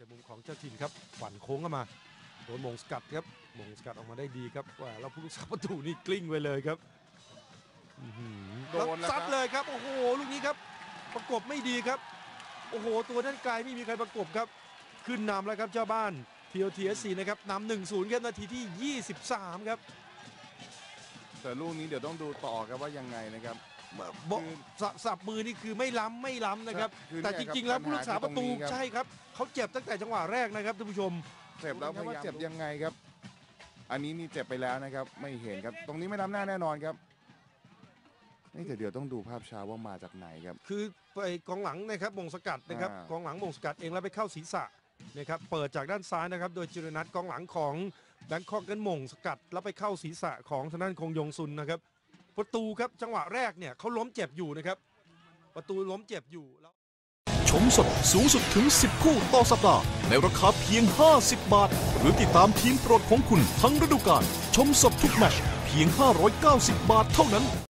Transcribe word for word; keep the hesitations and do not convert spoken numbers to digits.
จากมุมของเจ้าถิ่นครับฝันโค้งเข้ามาโดนมงสกัดครับมงสกัดออกมาได้ดีครับว่าเราผู้รักษาประตูนี่กลิ้งไปเลยครับโดนซัดเลยครับโอ้โหลูกนี้ครับประกบไม่ดีครับโอ้โหตัวด้านไกลไม่มีใครประกบครับขึ้นนำแล้วครับเจ้าบ้าน ที โอ ที เอส ซี นะครับนำ หนึ่งศูนย์ ครับนาทีที่ ยี่สิบสาม ครับแต่ลูกนี้เดี๋ยวต้องดูต่อครับว่ายังไงนะครับสับมือนี่คือไม่ล้ำไม่ล้ำนะครับแต่จริงๆแล้วผู้รักษาประตูใช่ครับเขาเจ็บตั้งแต่จังหวะแรกนะครับท่านผู้ชมเจ็บแล้วพยายามเจ็บยังไงครับอันนี้นี่เจ็บไปแล้วนะครับไม่เห็นครับตรงนี้ไม่ล้ำหน้าแน่นอนครับนี่แต่เดี๋ยวต้องดูภาพช้าว่ามาจากไหนครับคือไปกองหลังนะครับมงสกัดนะครับกองหลังมงสกัดเองแล้วไปเข้าศีรษะนะครับเปิดจากด้านซ้ายนะครับโดยจิรนัทกองหลังของแบงคอกกันมงสกัดแล้วไปเข้าศีรษะของทางด้านคงยงซุนนะครับประตูครับจังหวะแรกเนี่ยเขาล้มเจ็บอยู่นะครับประตูล้มเจ็บอยู่แล้วชมสดสูงสุดถึงสิบคู่ต่อสัปดาห์ในราคาเพียงห้าสิบบาทหรือติดตามทีมโปรดของคุณทั้งฤดูกาลชมสดทุกแมตช์เพียงห้าร้อยเก้าสิบบาทเท่านั้น